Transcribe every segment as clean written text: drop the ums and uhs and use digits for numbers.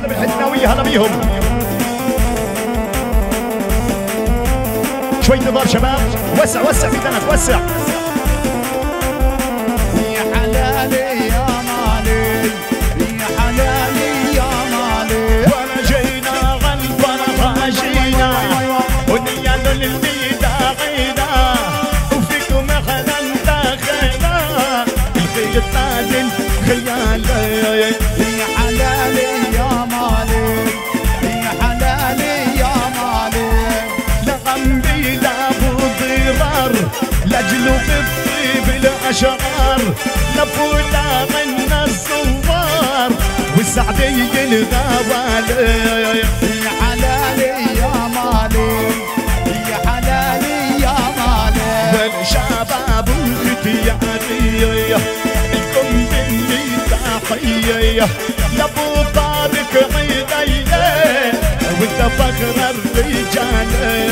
العوالم الحسناوية هلا بيهم. شوي نظار شباب، وسع وسع في دنك وسع. يا حلالي يا مالي يا حلالي يا مالي وانا جينا غنفرح جينا ونيا للبيدا غينا وفيكم احنا انتخينا الخيط نازل خيالي. يا حلالي يا مالي يا حلالي يا مالي لغمبي لا ضرار لاجلو بالطيب الاشرار لفولا من الزوار والسعدي الغوالي. يا حلالي يا مالي يا حلالي يا مالي والشباب الختياري الكم مني تحية لابو طارق عيدي وانت فخر الرجال.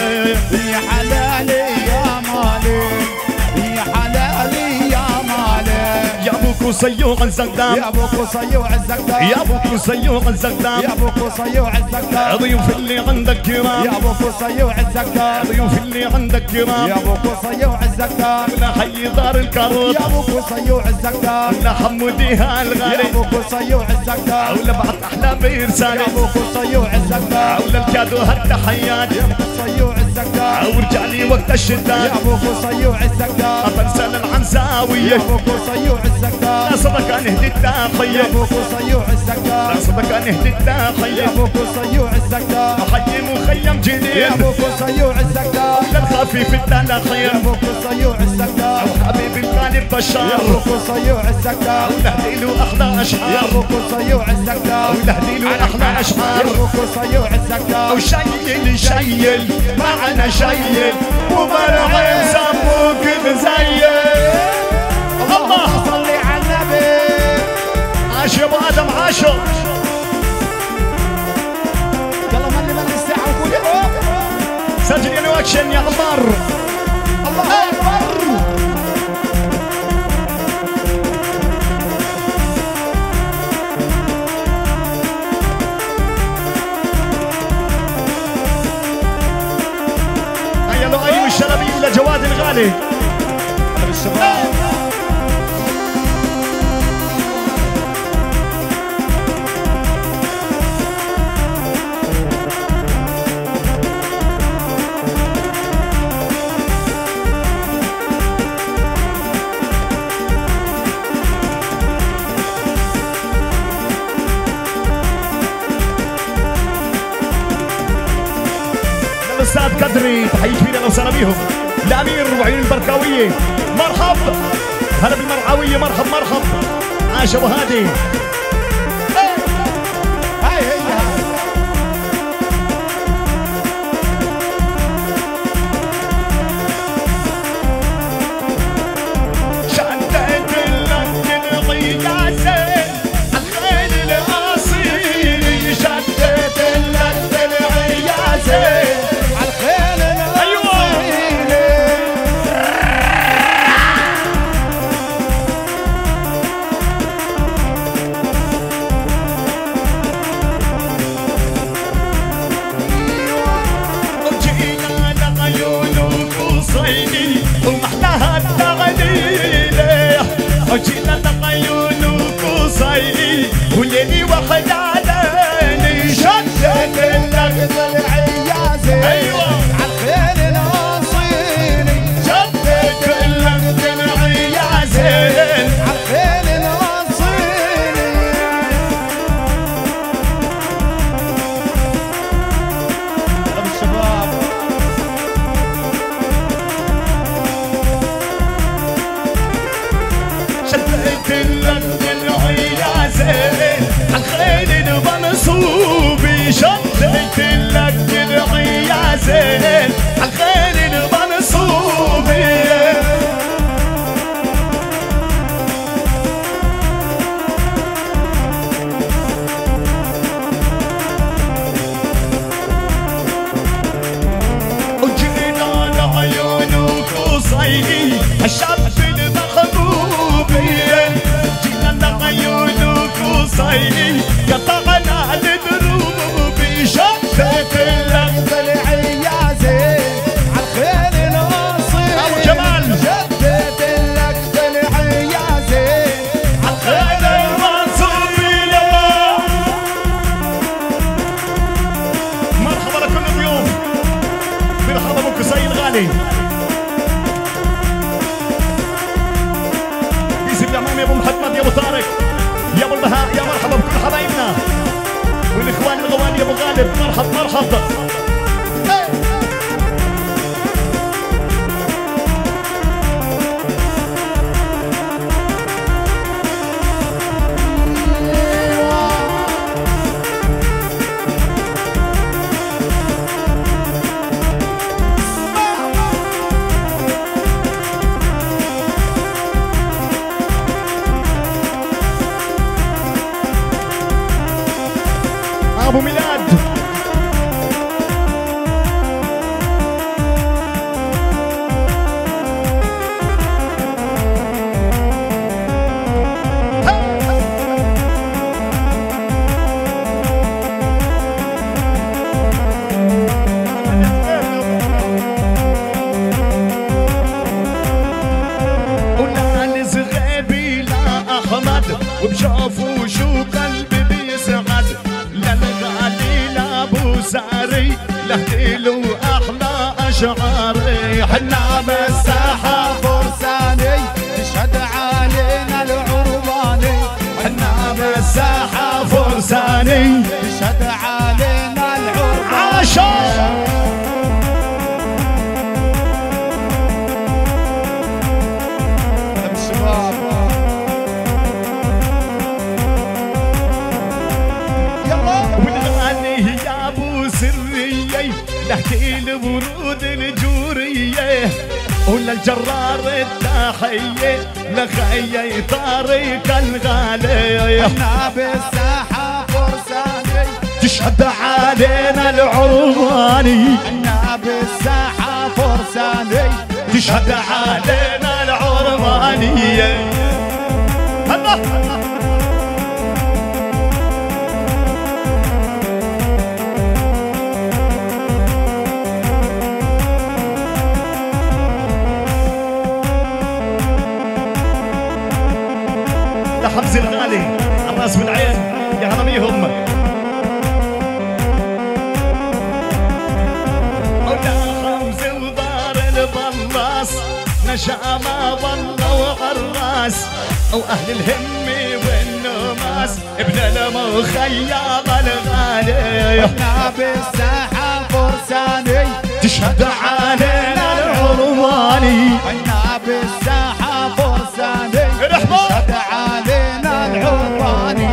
يا حلالي يا مالي يا حلالي يا مالي يا ابو قصيو عن زقدام يا ابو قصي وعزك يا ابو قصيو عن زقدام يا ابو قصي وعزك ضيوف اللي عندك كرام يا ابو قصي وعزك ضيوف اللي عندك كرام يا ابو قصي وعزك ولا حي دار الكروت يا ابو قصي وعزك ولا حموديها يا الغالي ابو قصي وعزك ولا بعد احلى بيرسالي يا ابو قصي وعزك ولا الكادو هالتحيات يا ابو قصي وعزك ورجع لي وقت يا الشداد ابو قصي وعزك ابنسان يا العنزاوية ابو قصي وعزك لا صدق نهدي يا التاخية ابو قصي وعزك لا صدق نهدي يا التاخية ابو قصي وعزك احيي مخيم يا جديد ابو قصي وعزك للخفيف الدلع خير يا ابو قصي وعزك حبيبي الغالي يا بشار ابو قصي وعزك ونهدي له احلى يا اشعار ابو قصي وعزك ونهدي له احلى يا اشعار ابو قصي وعزك وشيل شيل معنا شيل ومرعي سموك مزيل. الله صلي على النبي عاش يا ابو ادم عاشو. يلا من الساعه وقول يا سجل يا اكشن يا عمار. الله اكبر هيا لو ايوب الشلبي ولا جواد الغالي. هلا بالشباب الاستاذ قدري تحية كبيرة لو وسهلا بيهم. الامير وعيون البركاوية مرحب. هلا بالمرعاوية مرحب مرحب. عاش ابو هادي. هاي هي شديت لك العياسة الخيل الاصيل شديت لك العياسة الخيل وجينا لعيونك وصيني ومحلاها التغليلة وجينا لعيونك وصيني وليلي وحداني شدت لك العيازة ايوه الخيل الاصيلي شدت لك العيازين الخيل الاصيلي هلا بالشباب شدت لك العيازين الخيل المنصوبي شدت لك العيازين الخيل المنصوبي وجينا لعيونك وصيني الشاب المحبوبي جينا لعيونك وصيني قطعنا الدروب غالب مرحب مرحب. ابو ميلاد ونعلز غيبي لا احمد وبشوفه شو قلبي بيسعد للغالي لابو ساري لهديله احلى اشعاري حنا بالساحة فرساني تشهد علينا العرباني حنا بالساحة فرساني تشهد علينا العرباني عاشق الشباب يلا ونغني يا ابو سرية نحكي الورود الجورية وللجرار التحية لخي طريق الغالي حنا بالساحة فرساني تشهد علينا العرباني حنا بالساحة فرساني تشهد علينا العربانية الله حمزة الغالي الراس بالعين يا هرميهم ولا حمزة ودار البلاص نشأ ما ظلوا عالراس واهل الهم والنماس ابن المخيم الغالي حنا بالساحة فرساني تشهد علينا العرباني حنا بالساحة فرساني رحبة. تشهد علينا العرباني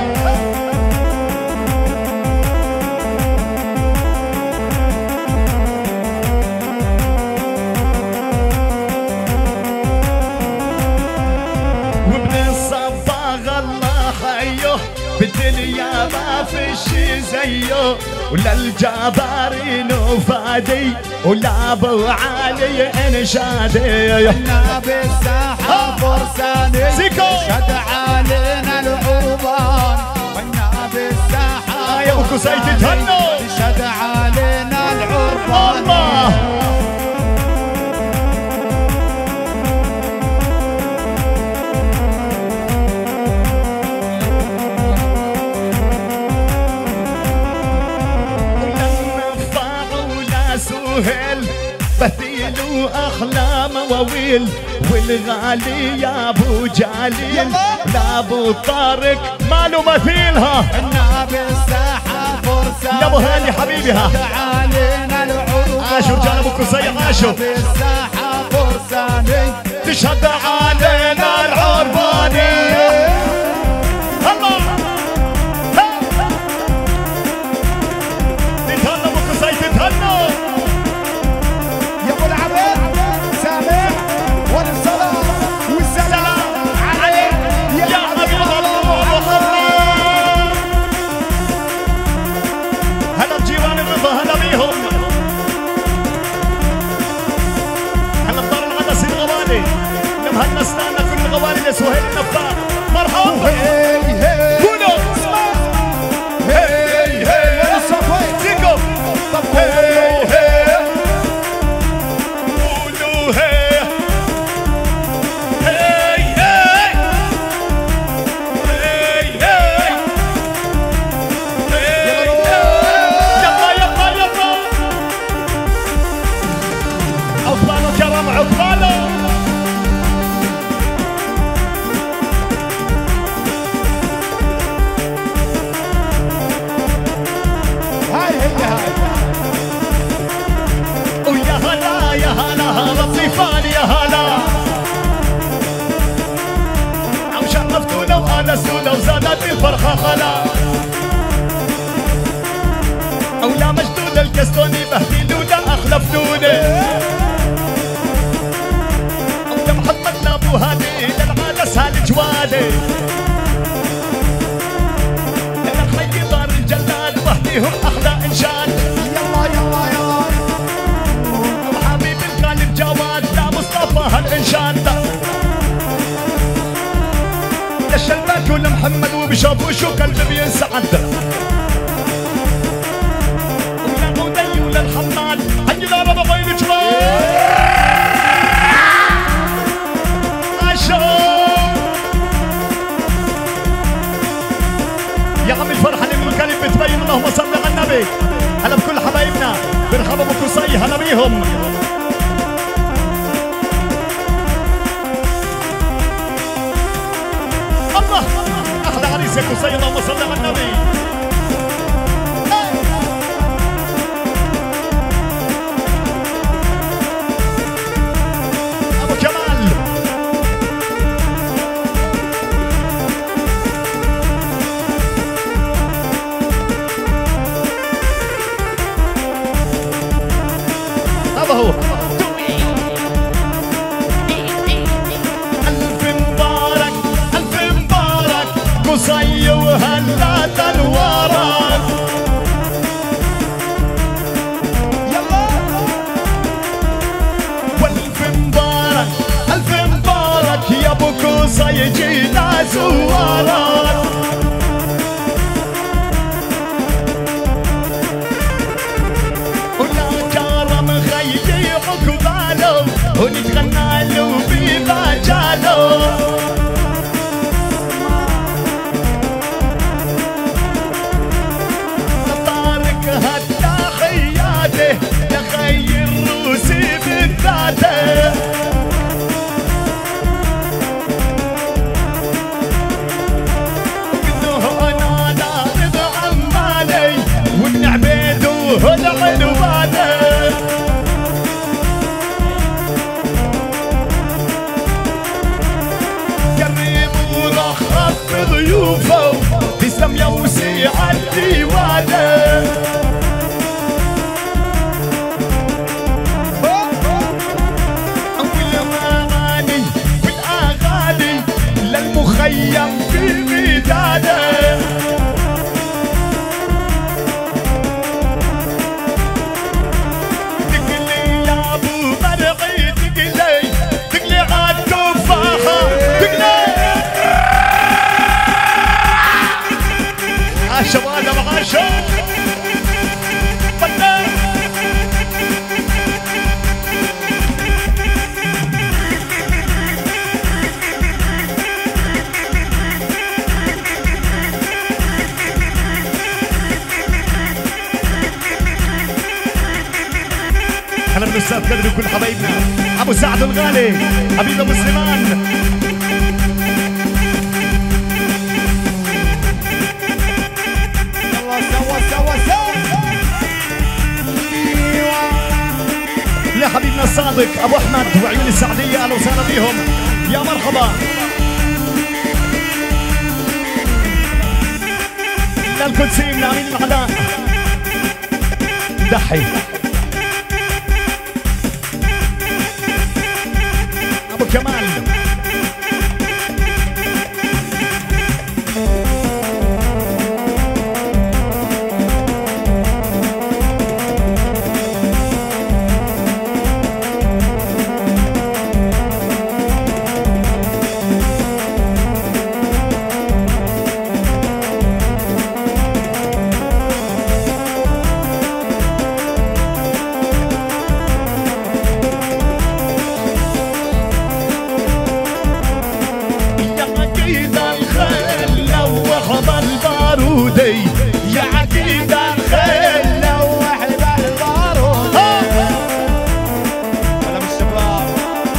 وابن الصباغ الله حيه بالدنيا ما في شي زيه ولا الجبارين وفادي ولا ابو علي انشادي حنا بالساحة فرساني سيكو. تشهد علينا العربان حنا بالساحة يا ابو كسيت تهنوا تشهد علينا العربان الله سهل بثيل واحلام مواويل والغالي يا ابو جليل لا ابو طارق ماله مثيلها حنا بالساحة فرساني يا ابو هاني حبيبها تشهد علينا العربان عاشوا رجال ابو كسي عاشوا بالساحة فرساني تشهد علينا العرباني الله تتهنى ابو كسي تتهنى يا ابو العبيد سامع والصلاة والسلام عليك يا حبيب الله محمد هلا بجيران الرضا هلا بيهم هلا بدار العدس الغوالي لمهنا استنى كل الغوالي لسهيل النفاق مرحبا خلا أولى مجدود الكستوني بهدلوا لا أخلفتوني أولى محمد لابو هادي للعادة سهل جوادي للخي دار الجلاد وهديهم أحلى إنشاد يلا يلا يلا وحبيب القلب جواد لا مصطفى هالإنشاد للشلبات ولمحمد وبشوف وشو قلبي بينسعد الحماد حي لا رضا بين جوال يا عم الفرحة اللي من الكلب بتبين اللهم صل على النبي هلا بكل حبايبنا برحبوا بقصي هلا بيهم الله احلى عريس يا قصي اللهم صل على النبي هو ألف مبارك ألف مبارك قصي وهلا تنوارك يلا والف مبارك ألف مبارك يا ابو قصي جينا زوارك ونتغنى له بمجاله طارق هالتحياته لخي الروسي بالذاته وقلناه انا نارض عمالي وابن عبيد وهالعنوانه ضيوفه تسلم يا وسيع الديوانه والاغاني والاغاني للمخيم في ميدانه تقلي يا ابو مرعي تقلي عالتفاحه تقلي عاشا وادم عاشا فنان هلا بالاستاذ كدري وكل حبايبنا ابو سعد الغالي حبيب ابو سليمان لحبيبنا الصادق ابو احمد وعيون السعديه اهلا وسهلا بيهم يا مرحبا للقدسي من امين العداء دحي ابو كمال يا عقيد الخيل لوح بالبارود هلا بالشباب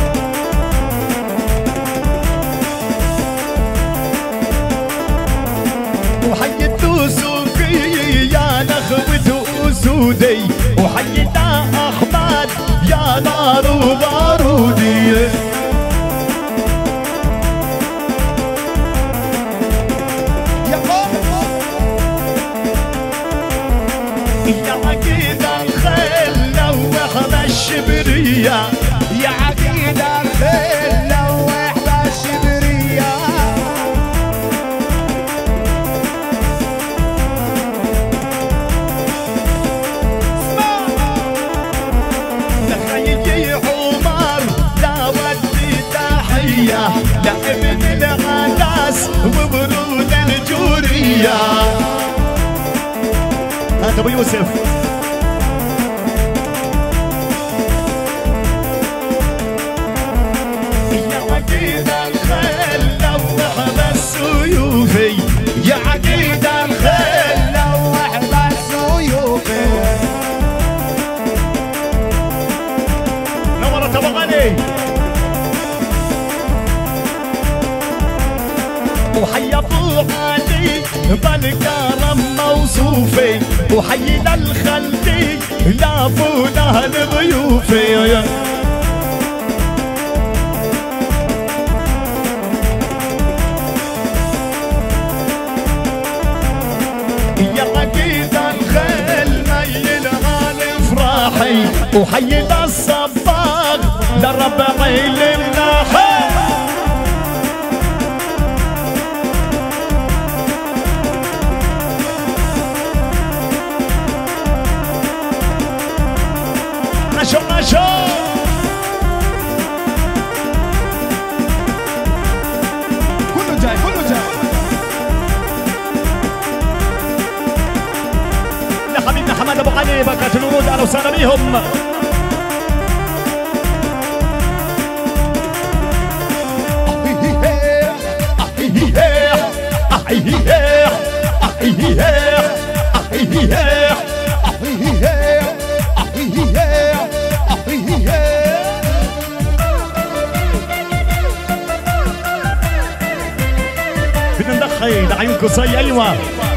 وحي الدوسوقي يا نخوة أسودي وحي أحمد يا نار وبارودي يا بالشبرية يا عقيد الخيل لوح بالشبرية لخيي عمر لا ودي تحية لابن العلاس وبرود الجورية. هات ابو يوسف. يا عقيد الخيل لوح بالسيوفي يا عقيد الخيل لوح بالسيوفي نورت ابو غني. وحي ابو علي بالكرم موصوفي وحي للخلدي لا فوله لضيوفي. يا عقيد الخيل ميل على افراحي وحي للصباغ للربعي للناحي. عشو كله جاي كله جاي. لحبيبنا حماد ابو علي بركات الورود اهلا وسهلا بيهم. بدنا ندخل عين قصي. ايوه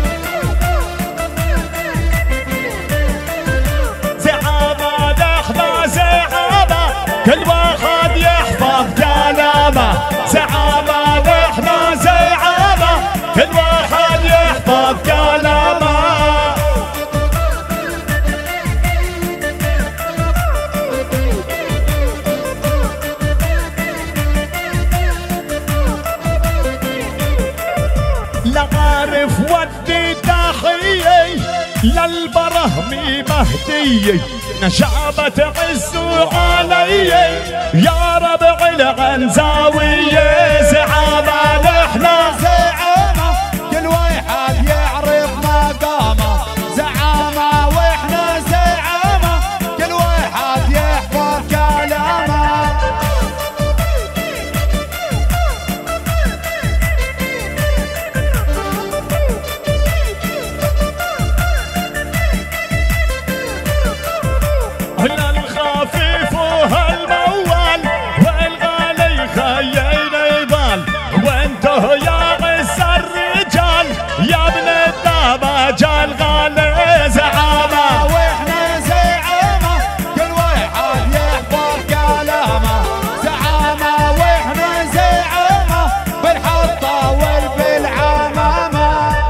زعامة نحن زعامة كل واحد يحفظ كلامه. زعامة نحن زعامة كل واحد يحفظ كلامه. لا عارف ودي تحيي للبرهمي مهدي نشابة عزوا علي يا ربع العنزاوية. زعامة نحنا زعامة كل واحد يعرف مقامه. زعامة واحنا زعامة كل واحد يحفظ كلامه. هلا الخفيف وهالموال والغالي خيين يبال وانتو يا عز الرجال يا ابن الدمج الغالي. زعامة واحنا زعامة كل واحد يحفظ كلامه. زعامة واحنا زعامة بالحطة والبالعمامة.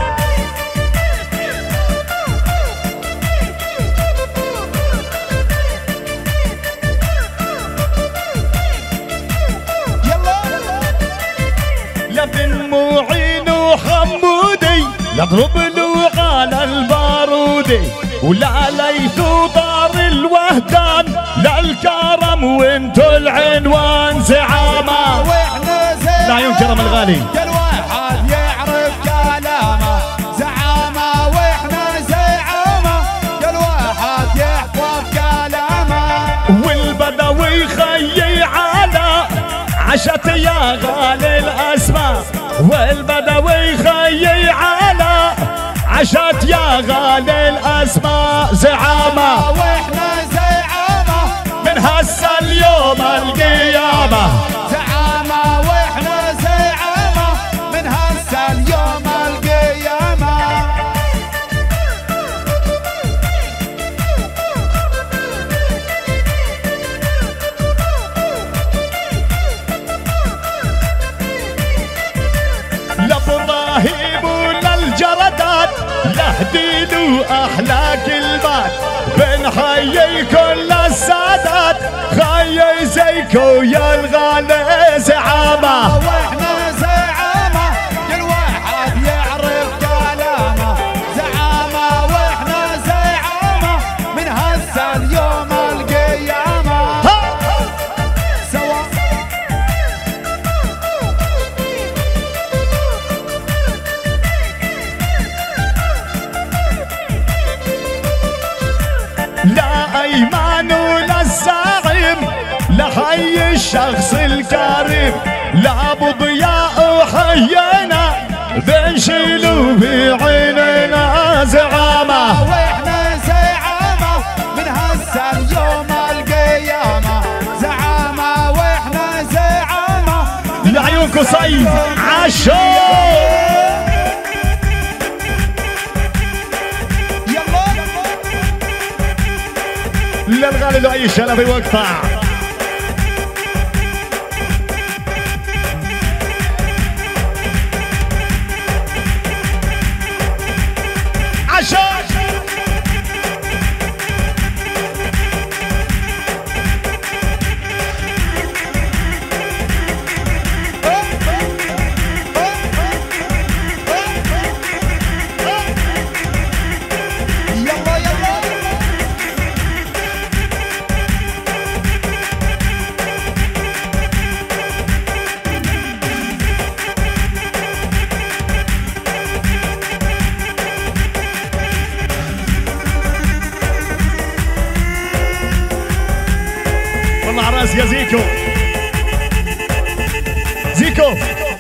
يا بن معين وحمودي يضرب له على البارودي ولا ليث دار الوهدان للكرم وانتو العنوان. زعامة واحنا زعامة لا عيون كرم الغالي. كل واحد يعرف كلامه. زعامة واحنا زعامة كل واحد يحفظ كلامه. والبدوي خيي على عشت يا غالي الاسماء. والبدوي خيي على عشت يا غالي الاسماء. زعامة واحنا زعامة من هسه اليوم القيامة. زعامة واحنا زعامة من هسه اليوم القيامة. لابراهيم وللجردات له نودي له احلى كلمات بنحيي كل السادات خيي زيكو يا الغالي زعامة واحنا زعامة كل واحد يعرف كلامه زعامة واحنا زعامة من هسه اليوم القيامة سوا لا ايمان ولا الزعيم لحي الشخص الكريم لا ابو ضياء وحينا بنشيلو بعيننا زعامة واحنا زعامة من هسه اليوم القيامة زعامة واحنا زعامة لعيونكو صيف عشو للغالي لؤي الشلبي واقطع عشان والله على راسي يا زيكو زيكو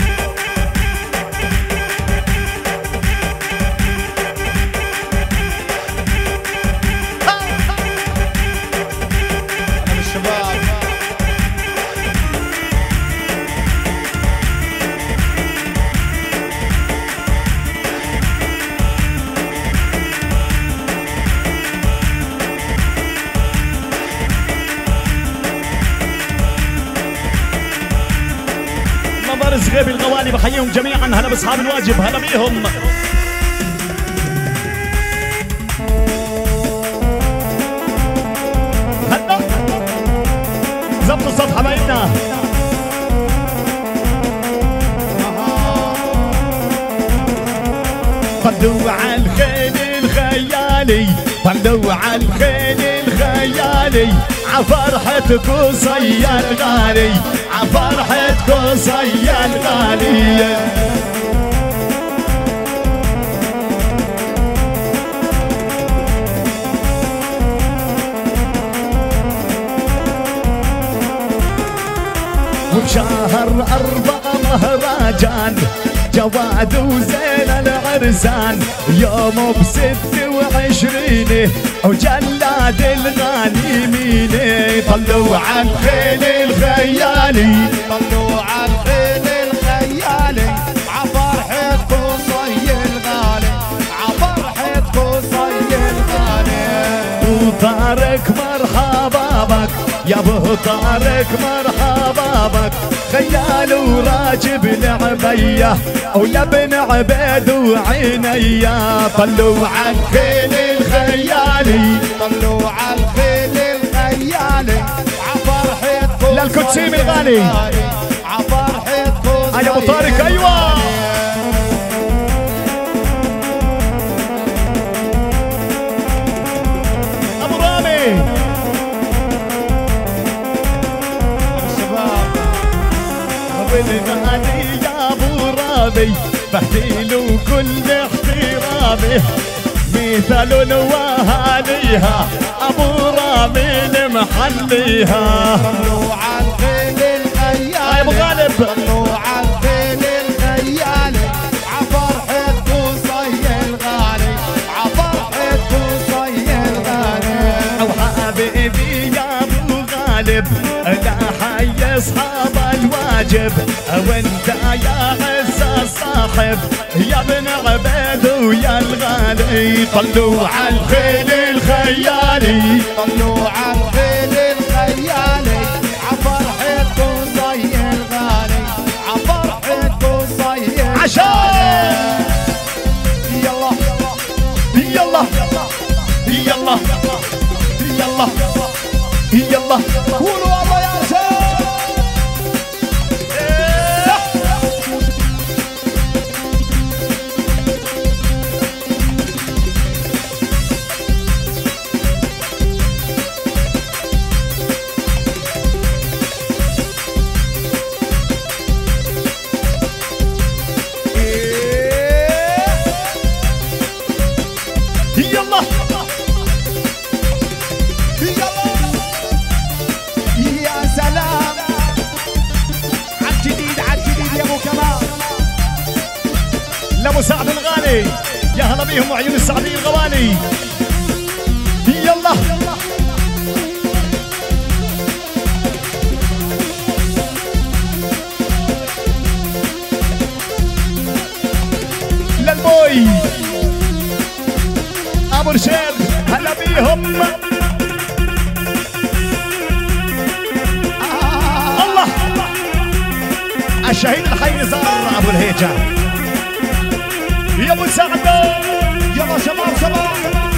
صغير بالغوالي بحييهم جميعا هلا باصحاب الواجب هلا بيهم هلا زبطوا الصوت حبايبنا طلوا على الخيل الخيالي طلوا على الخيل الخيالي عفرحتك وصي الغالي عفرحتك وصي الغالي وبشهر 4 مهرجان جواد وزين العرسان يوم ب26 وجلاد الغانمين طلوا على الخيل الخيالي طلوا على الخيل الخيالي عفرحة قصي الغالي عفرحة قصي الغالي وطارق مرحبا بك يا ابو طارق مرحبا بك خيال وراجب العبيه ويا ابن عبيد وعينيا طلوا على الخيل الخيالي طلوا على الخيل الخيالي عفرحة للقدسيم الغالي عفرحة قصي يا ابو طارق ايوه ابو رامي والغالي يا ابو رامي بهديله كل احترامي مثال وهاليها ابو رامي محليها طلوا على الخيل الخيالي يا ابو غالب طلوا على الخيل الخيالي عفرحة قصي الغالي عفرحة قصي الغالي او حبيبي يا ابو غالب لا حي اصحاب الواجب وانت يا عز الصاحب يا ابن عبيد ويا الغالي طلوا على الخيل الخيالي طلوا على الخيل الخيالي عفرحة قصي الغالي عفرحة قصي عشان يلا يلا قولوا الله يا رجال. يلا يا سلام عالجديد عالجديد يا ابو كمال. لابو سعد الغالي يا هلا بيهم وعيون السعدي الغوالي. يلا للبوي ابو رشيد هلا بيهم. الله الشهيد الحي نزار ابو الهيجه يا ابو سعد. يلا شباب شباب.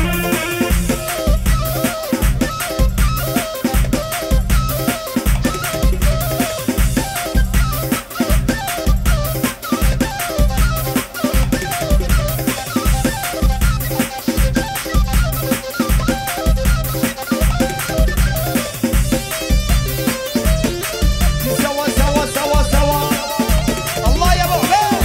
سوا سوا سوا سوا. الله يا ابو حميد.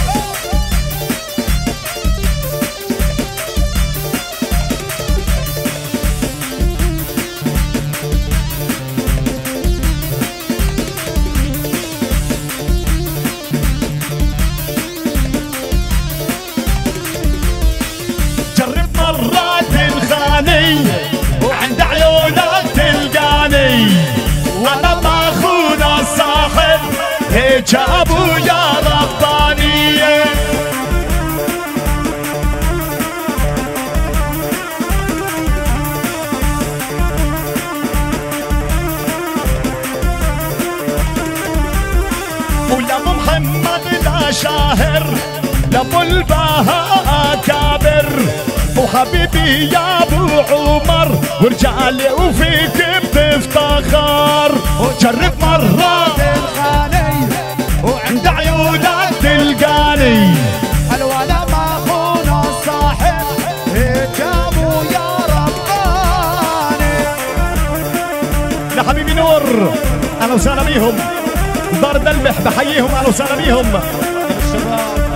جرب مرات الخاني وعند عيونك تلقاني وانا باخونا الصاحب هيك ابويا رباني. ويا ابو محمد لا شاهر لابو البهاء كابر وحبيبي يا ابو عمر ورجالي وفيك بتفتخر. جرب مرات الخاني عند عيونك تلقاني الولا ما اخونا الصاحب جابوا يا رباني. لحبيبي نور اهلا وسهلا بيهم. دار دلبح بحييهم اهلا وسهلا بيهم. الشباب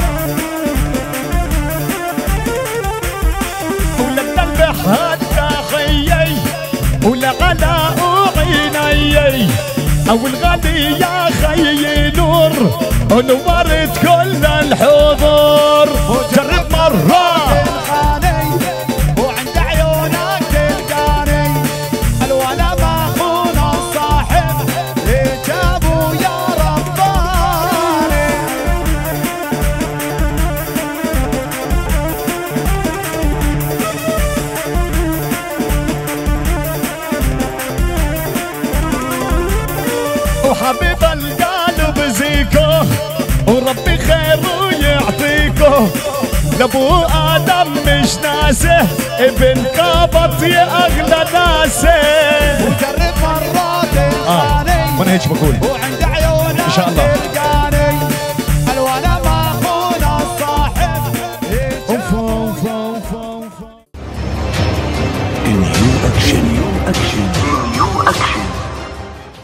ولا الدلبح هالتحيي ولا غلاء عيني او الغالي يا خيي نور ونورت كل الحضور. جرب مرة الخاني وعند عيونك تلقاني الولا ما اخونا الصاحب جابوا يا رباني. وحبيب القلب زيكو وربي خيره يعطيكو. لابو ادم مش ناسه ابن قابط يا اغلى ناسه. وجرب مرات الخاني وانا هيك بقول وعند عيونك إن شاء الله. تلقاني